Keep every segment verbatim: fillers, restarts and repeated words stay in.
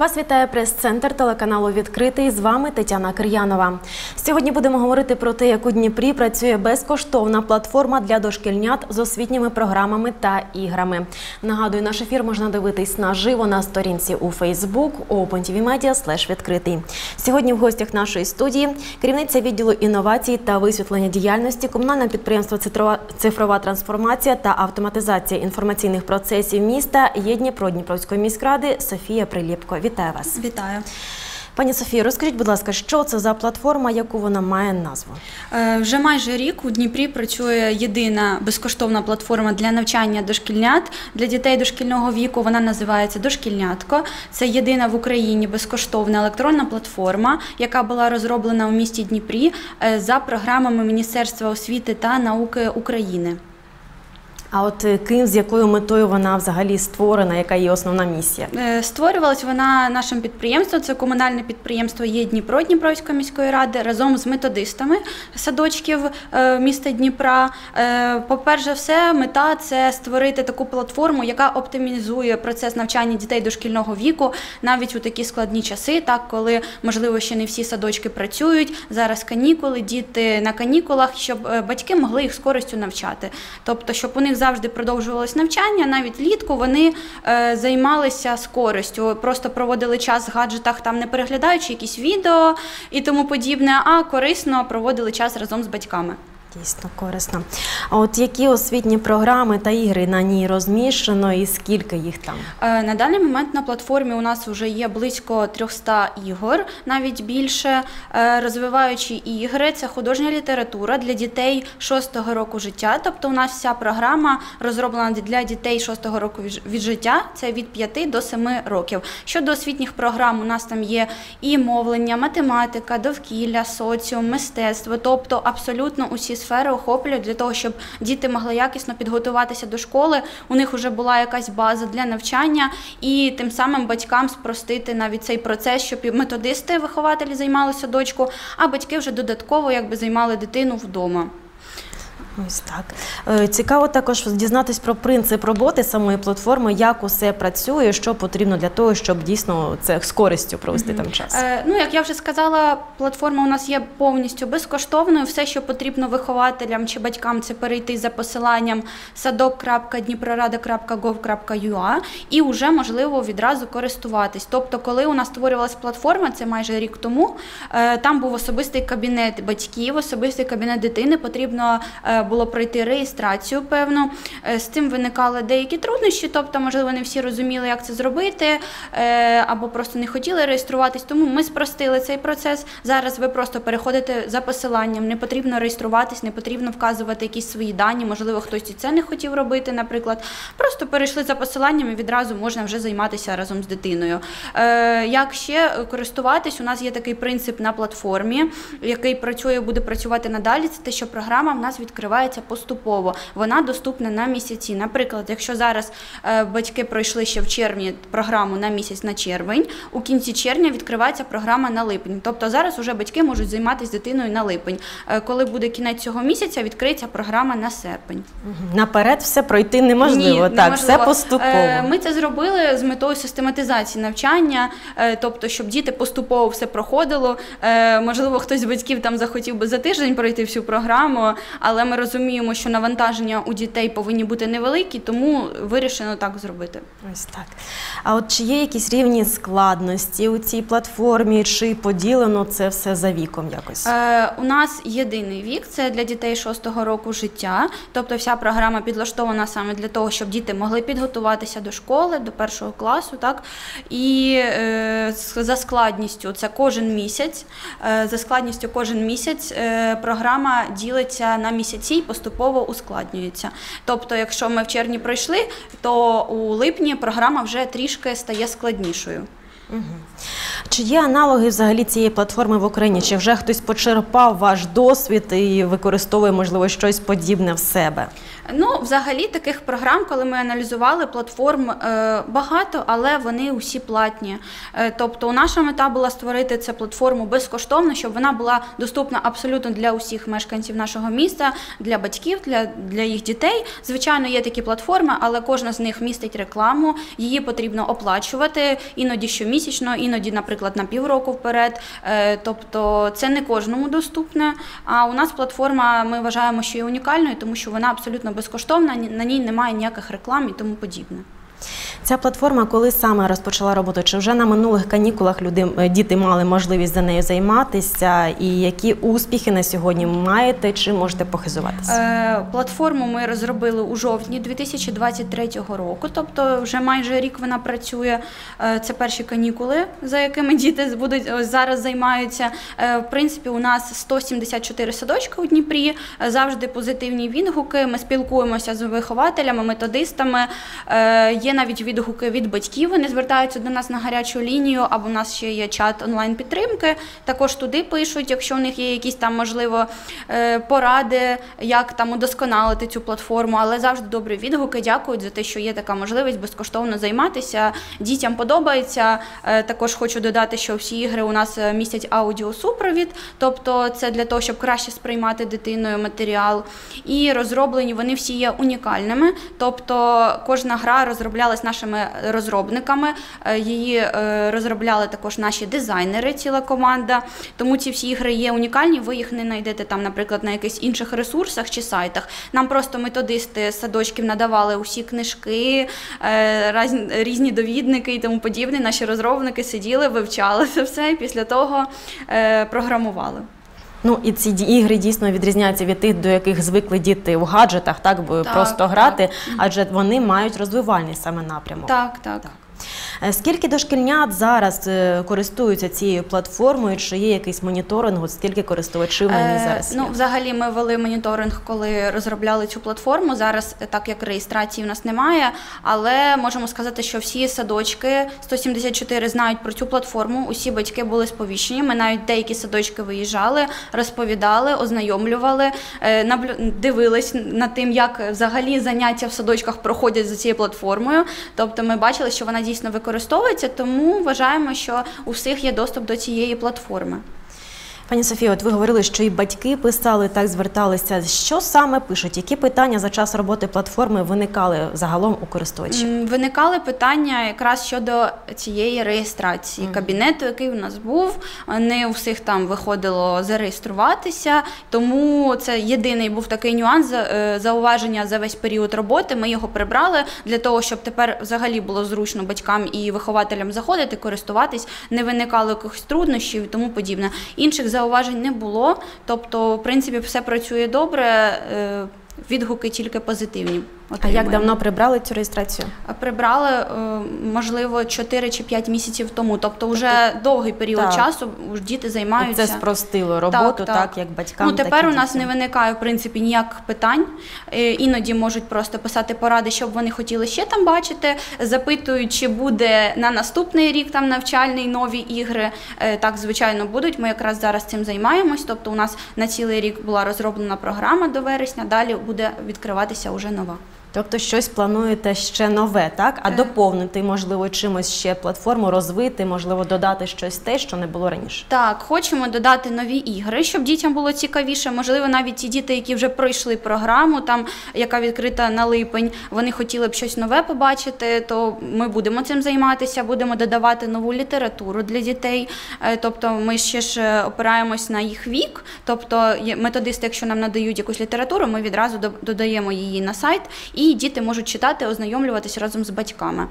Вас вітає прес-центр телеканалу «Відкритий». З вами Тетяна Кир'янова. Сьогодні будемо говорити про те, як у Дніпрі працює безкоштовна платформа для дошкільнят з освітніми програмами та іграми. Нагадую, наш ефір можна дивитись наживо на сторінці у Facebook OpenTVMedia слеш відкритий. Сьогодні в гостях нашої студії керівниця відділу інновацій та висвітлення діяльності комунального підприємства «Цифрова трансформація та автоматизація інформаційних процесів міста» є Дніпро-Дніпровської міськради Софія Приліпко. Вітаю вас. Вітаю. Пані Софію, розкажіть, будь ласка, що це за платформа, яку вона має назву? Е, вже майже рік у Дніпрі працює єдина безкоштовна платформа для навчання дошкільнят, для дітей дошкільного віку. Вона називається «Дошкільнятко». Це єдина в Україні безкоштовна електронна платформа, яка була розроблена у місті Дніпрі е, за програмами Міністерства освіти та науки України. А от ким, з якою метою вона взагалі створена, яка її основна місія? Створювалась вона нашим підприємством, це комунальне підприємство є Дніпро Дніпровської міської ради, разом з методистами садочків міста Дніпра. По-перше, все, мета – це створити таку платформу, яка оптимізує процес навчання дітей дошкільного віку, навіть у такі складні часи, так, коли, можливо, ще не всі садочки працюють, зараз канікули, діти на канікулах, щоб батьки могли їх з користю навчати. Тобто, щоб у них завжди продовжувалось навчання, навіть влітку вони е, займалися з користю, просто проводили час в гаджетах, там не переглядаючи якісь відео і тому подібне, а корисно проводили час разом з батьками. Дійсно корисно. А от які освітні програми та ігри на ній розміщено і скільки їх там? На даний момент на платформі у нас вже є близько трьохсот ігор, навіть більше. Розвиваючі ігри – це художня література для дітей шостого року життя. Тобто у нас вся програма розроблена для дітей шостого року від життя, це від п'яти до семи років. Щодо освітніх програм, у нас там є і мовлення, математика, довкілля, соціум, мистецтво, тобто абсолютно усі сфери охоплюють для того, щоб діти могли якісно підготуватися до школи, у них вже була якась база для навчання і тим самим батькам спростити навіть цей процес, щоб і методисти, вихователі займалися садочку, а батьки вже додатково якби займали дитину вдома. Ось так. Цікаво також дізнатись про принцип роботи самої платформи, як усе працює, що потрібно для того, щоб дійсно це з користю провести там час. Е, ну, як я вже сказала, платформа у нас є повністю безкоштовною. Все, що потрібно вихователям чи батькам, це перейти за посиланням садок крапка дніпрорада крапка гов крапка ю а і вже можливо відразу користуватись. Тобто, коли у нас створювалася платформа, це майже рік тому, е, там був особистий кабінет батьків, особистий кабінет дитини, потрібно е, було пройти реєстрацію певну. З цим виникали деякі труднощі, тобто, можливо, не всі розуміли, як це зробити, або просто не хотіли реєструватись, тому ми спростили цей процес. Зараз ви просто переходите за посиланням, не потрібно реєструватись, не потрібно вказувати якісь свої дані, можливо, хтось і це не хотів робити, наприклад. Просто перейшли за посиланням і відразу можна вже займатися разом з дитиною. Як ще користуватись? У нас є такий принцип на платформі, який працює, буде працювати надалі, це те, що програма в нас відкривається поступово. Вона доступна на місяці. Наприклад, якщо зараз е, батьки пройшли ще в червні програму на місяць на червень, у кінці червня відкривається програма на липень. Тобто зараз вже батьки можуть займатися дитиною на липень. Е, коли буде кінець цього місяця, відкриється програма на серпень. Наперед все пройти неможливо. Ні, так, неможливо. Все поступово. Е, ми це зробили з метою систематизації навчання, е, тобто, щоб діти поступово все проходило. Е, можливо, хтось з батьків там захотів би за тиждень пройти всю програму, але ми розуміємо, що навантаження у дітей повинні бути невеликі, тому вирішено так зробити. Ось так. А от чи є якісь рівні складності у цій платформі, чи поділено це все за віком якось? Е, у нас єдиний вік, це для дітей шостого року життя, тобто вся програма підлаштована саме для того, щоб діти могли підготуватися до школи, до першого класу, так? І е, за складністю це кожен місяць, е, за складністю кожен місяць е, програма ділиться на місяці і поступово ускладнюється. Тобто, якщо ми в червні пройшли, то у липні програма вже трішки стає складнішою. Угу. Чи є аналоги взагалі цієї платформи в Україні? Чи вже хтось почерпав ваш досвід і використовує, можливо, щось подібне в себе? Ну, взагалі, таких програм, коли ми аналізували, платформ е, багато, але вони усі платні. Е, тобто, наша мета була створити цю платформу безкоштовно, щоб вона була доступна абсолютно для усіх мешканців нашого міста, для батьків, для, для їх дітей. Звичайно, є такі платформи, але кожна з них містить рекламу, її потрібно оплачувати, іноді щомісяця. щомісячно, іноді, наприклад, на півроку вперед. Тобто це не кожному доступне. А у нас платформа, ми вважаємо, що є унікальною, тому що вона абсолютно безкоштовна, на ній немає ніяких реклам і тому подібне. Ця платформа коли саме розпочала роботу? Чи вже на минулих канікулах люди, діти мали можливість за нею займатися? І які успіхи на сьогодні маєте, чи можете похизуватися? Е, платформу ми розробили у жовтні дві тисячі двадцять третього року, тобто вже майже рік вона працює. Е, це перші канікули, за якими діти будуть ось зараз займаються. Е, в принципі, у нас сто сімдесят чотири садочки у Дніпрі, е, завжди позитивні відгуки, ми спілкуємося з вихователями, методистами, е, є навіть відгуки від батьків, вони звертаються до нас на гарячу лінію, або у нас ще є чат онлайн-підтримки, також туди пишуть, якщо у них є якісь там, можливо, поради, як там удосконалити цю платформу, але завжди добрі відгуки, дякують за те, що є така можливість безкоштовно займатися, дітям подобається. Також хочу додати, що всі ігри у нас містять аудіосупровід, тобто це для того, щоб краще сприймати дитиною матеріал, і розроблені вони всі є унікальними, тобто кожна гра розроблялась нашими розробниками, її розробляли також наші дизайнери, ціла команда, тому ці всі ігри є унікальні, ви їх не знайдете там, наприклад, на якихось інших ресурсах чи сайтах. Нам просто методисти садочків надавали усі книжки, різні довідники і тому подібне, наші розробники сиділи, вивчали це все і після того програмували. Ну, і ці ігри дійсно відрізняються від тих, до яких звикли діти у гаджетах, так, бо так, просто грати, так. Адже вони мають розвивальний саме напрямок. Так, так. так. Скільки дошкільнят зараз користуються цією платформою, чи є якийсь моніторинг, скільки користувачів на ній зараз є? Ну, взагалі ми вели моніторинг, коли розробляли цю платформу. Зараз, так як реєстрації в нас немає, але можемо сказати, що всі садочки, сто сімдесят чотири, знають про цю платформу, усі батьки були сповіщені, ми навіть деякі садочки виїжджали, розповідали, ознайомлювали, дивились над тим, як взагалі заняття в садочках проходять за цією платформою, тобто ми бачили, що вона дійсно використовується, тому вважаємо, що у всіх є доступ до цієї платформи. Пані Софія, от ви говорили, що і батьки писали, так зверталися. Що саме пишуть? Які питання за час роботи платформи виникали загалом у користувачів? Виникали питання якраз щодо цієї реєстрації mm. кабінету, який у нас був. Не у всіх там виходило зареєструватися, тому це єдиний був такий нюанс, зауваження за весь період роботи. Ми його прибрали для того, щоб тепер взагалі було зручно батькам і вихователям заходити, користуватись, не виникало якихось труднощів і тому подібне. Інших зауважень не було, тобто, в принципі, все працює добре, відгуки тільки позитивні. А як давно прибрали цю реєстрацію? Прибрали, можливо, чотири чи п'ять місяців тому. Тобто вже тобто, довгий період так. часу діти займаються. І це спростило роботу, так, так. так як батькам, ну, тепер так і у нас дітям. не виникає, в принципі, ніяких питань. Іноді можуть просто писати поради, що б вони хотіли ще там бачити. Запитують, чи буде на наступний рік там навчальний, нові ігри. Так, звичайно, будуть. Ми якраз зараз цим займаємось. Тобто у нас на цілий рік була розроблена програма до вересня, далі буде відкриватися вже нова. Тобто щось плануєте ще нове, так? А доповнити, можливо, чимось ще платформу, розвити, можливо, додати щось те, що не було раніше? Так, хочемо додати нові ігри, щоб дітям було цікавіше. Можливо, навіть ті діти, які вже пройшли програму, там, яка відкрита на липень, вони хотіли б щось нове побачити, то ми будемо цим займатися, будемо додавати нову літературу для дітей. Тобто ми ще ж опираємось на їх вік, тобто методисти, якщо нам надають якусь літературу, ми відразу додаємо її на сайт, і діти можуть читати, ознайомлюватися разом з батьками.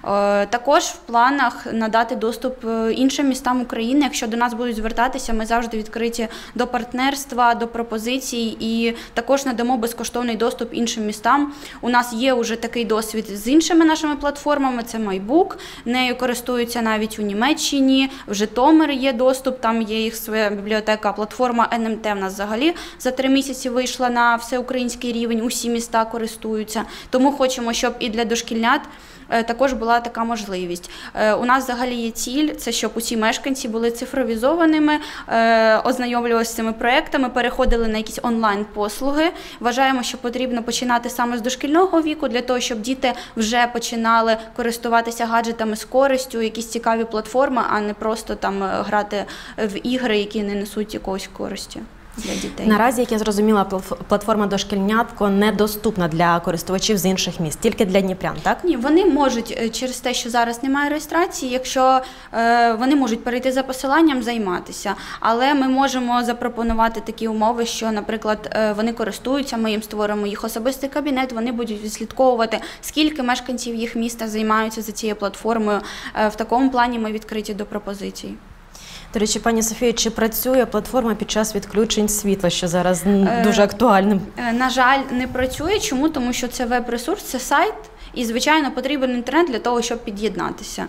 Також в планах надати доступ іншим містам України. Якщо до нас будуть звертатися, ми завжди відкриті до партнерства, до пропозицій і також надамо безкоштовний доступ іншим містам. У нас є вже такий досвід з іншими нашими платформами, це MyBook, нею користуються навіть у Німеччині, в Житомирі є доступ, там є їх своя бібліотека, платформа ен ем те в нас взагалі за три місяці вийшла на всеукраїнський рівень, усі міста користуються. Тому хочемо, щоб і для дошкільнят також була така можливість. У нас взагалі є ціль, це щоб усі мешканці були цифровізованими, ознайомлювалися з цими проєктами, переходили на якісь онлайн-послуги. Вважаємо, що потрібно починати саме з дошкільного віку, для того, щоб діти вже починали користуватися гаджетами з користю, якісь цікаві платформи, а не просто там грати в ігри, які не несуть якоїсь користі. для дітей. Наразі, як я зрозуміла, платформа «Дошкільнятко» недоступна для користувачів з інших міст, тільки для дніпрян, так? Ні, вони можуть через те, що зараз немає реєстрації, якщо е, вони можуть перейти за посиланням, займатися. Але ми можемо запропонувати такі умови, що, наприклад, е, вони користуються, ми їм створимо їх особистий кабінет, вони будуть відслідковувати, скільки мешканців їх міста займаються за цією платформою. Е, в такому плані ми відкриті до пропозицій. До речі, пані Софія, чи працює платформа під час відключень світла, що зараз дуже актуальним? На жаль, не працює. Чому? Тому що це веб-ресурс, це сайт, і, звичайно, потрібен інтернет для того, щоб під'єднатися.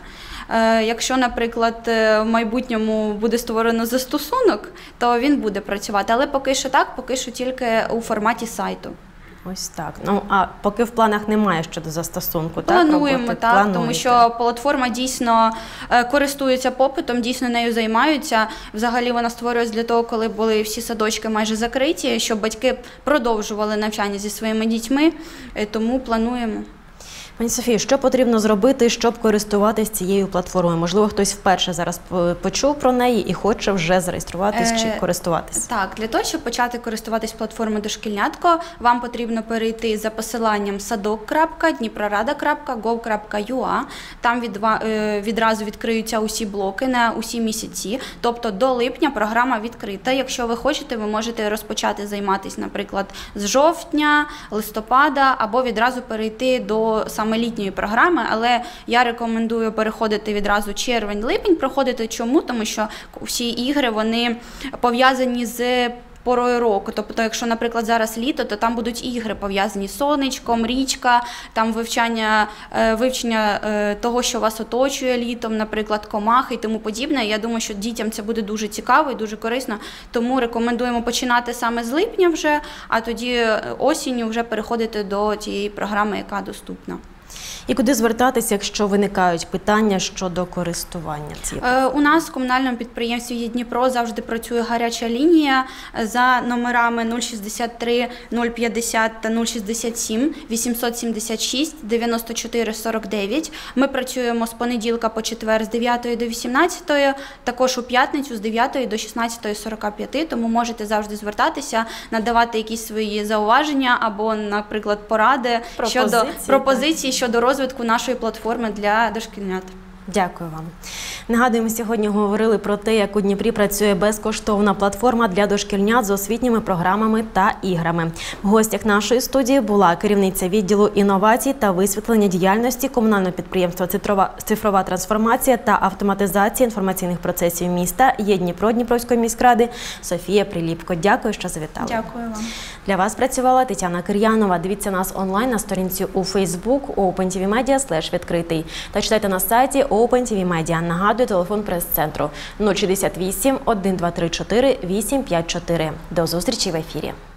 Якщо, наприклад, в майбутньому буде створено застосунок, то він буде працювати. Але поки що так, поки що тільки у форматі сайту. Ось так. Ну, а поки в планах немає щодо застосунку, Плануємо, так? так, Плануєте. тому що платформа дійсно е, користується попитом, дійсно нею займаються. Взагалі вона створюється для того, коли були всі садочки майже закриті, щоб батьки продовжували навчання зі своїми дітьми, е, тому плануємо. Пані Софію, що потрібно зробити, щоб користуватись цією платформою? Можливо, хтось вперше зараз почув про неї і хоче вже зареєструватись е, чи користуватись? Так, для того, щоб почати користуватись платформою «Дошкільнятко», вам потрібно перейти за посиланням садок крапка дніпрорада крапка гов крапка ю а. Там відва, е, відразу відкриються усі блоки на усі місяці. Тобто до липня програма відкрита. Якщо ви хочете, ви можете розпочати займатися, наприклад, з жовтня, листопада, або відразу перейти до саме літньої програми, але я рекомендую переходити відразу червень-липень проходити. Чому? Тому що всі ігри, вони пов'язані з порою року. Тобто, якщо, наприклад, зараз літо, то там будуть ігри пов'язані з сонечком, річка, там вивчання, вивчення того, що вас оточує літом, наприклад, комахи і тому подібне. Я думаю, що дітям це буде дуже цікаво і дуже корисно, тому рекомендуємо починати саме з липня вже, а тоді осінню вже переходити до тієї програми, яка доступна. І куди звертатися, якщо виникають питання щодо користування цією? Е, у нас в комунальному підприємстві «Є Дніпро» завжди працює гаряча лінія за номерами нуль шістдесят три нуль п'ятдесят та нуль шістдесят сім вісімсот сімдесят шість дев'яносто чотири сорок дев'ять. Ми працюємо з понеділка по четвер з дев'ятої до вісімнадцятої, також у п'ятницю з дев'ятої до шістнадцятої сорок п'ять, тому можете завжди звертатися, надавати якісь свої зауваження або, наприклад, поради Пропозиції, щодо пропозицій щодо розвитку нашої платформи для дошкільнят. Дякую вам. Нагадуємо, сьогодні говорили про те, як у Дніпрі працює безкоштовна платформа для дошкільнят з освітніми програмами та іграми. В гостях нашої студії була керівниця відділу інновацій та висвітлення діяльності комунального підприємства «Цифрова трансформація та автоматизація інформаційних процесів міста» «Є Дніпро» Дніпровської міськради Софія Приліпко. Дякую, що завітали. Дякую вам. Для вас працювала Тетяна Кир'янова. Дивіться нас онлайн на сторінці у Facebook open.tv.media слеш відкритий та читайте на сайті open.tv.media. Нагадую, телефон прес-центру нуль шістдесят вісім один два три чотири вісім п'ять чотири. До зустрічі в ефірі.